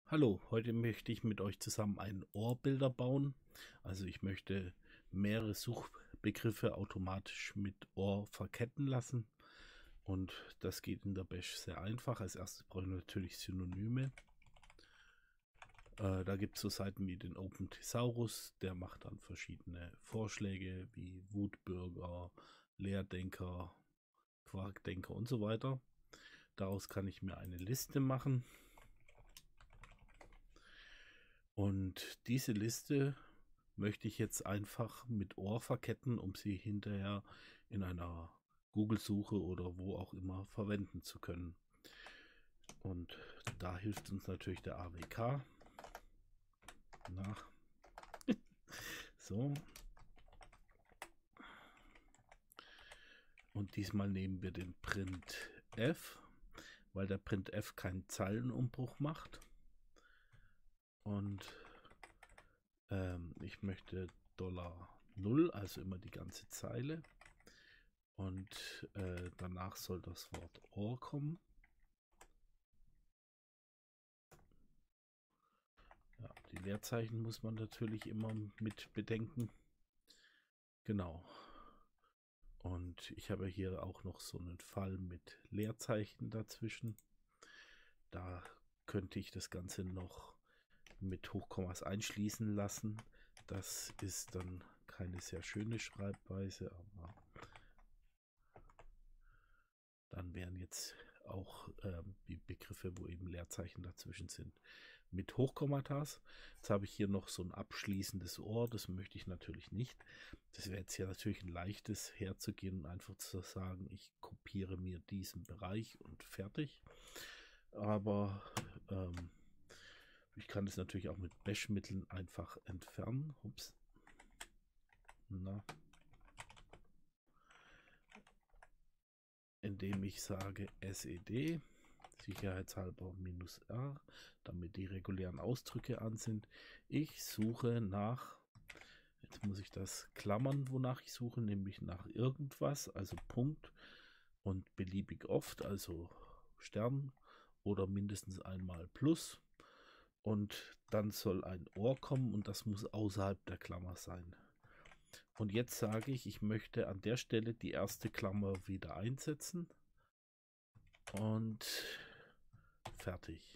Hallo, heute möchte ich mit euch zusammen einen Ohrbilder bauen. Also ich möchte mehrere Suchbegriffe automatisch mit Ohr verketten lassen. Und das geht in der Bash sehr einfach. Als erstes brauchen wir natürlich Synonyme. Da gibt es so Seiten wie den Open Thesaurus, der macht dann verschiedene Vorschläge wie Wutbürger, Leerdenker, Quarkdenker und so weiter. Daraus kann ich mir eine Liste machen. Und diese Liste möchte ich jetzt einfach mit Ohr verketten, um sie hinterher in einer Google-Suche oder wo auch immer verwenden zu können. Und da hilft uns natürlich der AWK. Na, so. Und diesmal nehmen wir den printf, weil der printf keinen Zeilenumbruch macht. Und ich möchte $0, also immer die ganze Zeile. Und danach soll das Wort Ohr kommen. Ja, die Leerzeichen muss man natürlich immer mit bedenken. Genau. Und ich habe hier auch noch so einen Fall mit Leerzeichen dazwischen. Da könnte ich das Ganze noch mit Hochkommas einschließen lassen. Das ist dann keine sehr schöne Schreibweise, aber dann wären jetzt auch die Begriffe, wo eben Leerzeichen dazwischen sind, mit Hochkommatas. Jetzt habe ich hier noch so ein abschließendes Ohr, das möchte ich natürlich nicht. Das wäre jetzt ja natürlich ein leichtes herzugehen und einfach zu sagen, ich kopiere mir diesen Bereich und fertig. Aber ich kann das natürlich auch mit Bash-Mitteln einfach entfernen. Ups. Na. Indem ich sage SED, sicherheitshalber -R, damit die regulären Ausdrücke an sind. Ich suche nach, jetzt muss ich das klammern, wonach ich suche, nämlich nach irgendwas, also Punkt und beliebig oft, also Stern oder mindestens einmal Plus. Und dann soll ein Ohr kommen und das muss außerhalb der Klammer sein. Und jetzt sage ich, ich möchte an der Stelle die erste Klammer wieder einsetzen. Und fertig.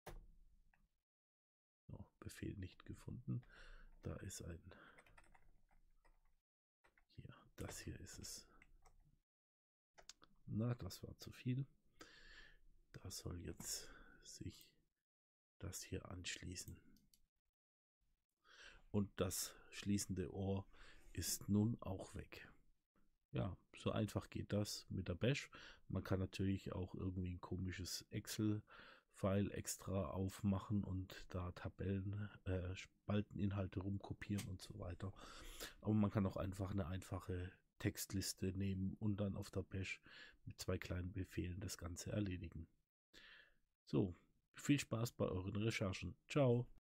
Oh, Befehl nicht gefunden. Da ist ein... Hier, das hier ist es. Na, das war zu viel. Da soll jetzt sich das hier anschließen. Und das schließende Ohr ist nun auch weg. Ja, so einfach geht das mit der Bash. Man kann natürlich auch irgendwie ein komisches Excel-File extra aufmachen und da Tabellen, Spalteninhalte rumkopieren und so weiter. Aber man kann auch einfach eine einfache Textliste nehmen und dann auf der Bash mit 2 kleinen Befehlen das Ganze erledigen. So, viel Spaß bei euren Recherchen. Ciao.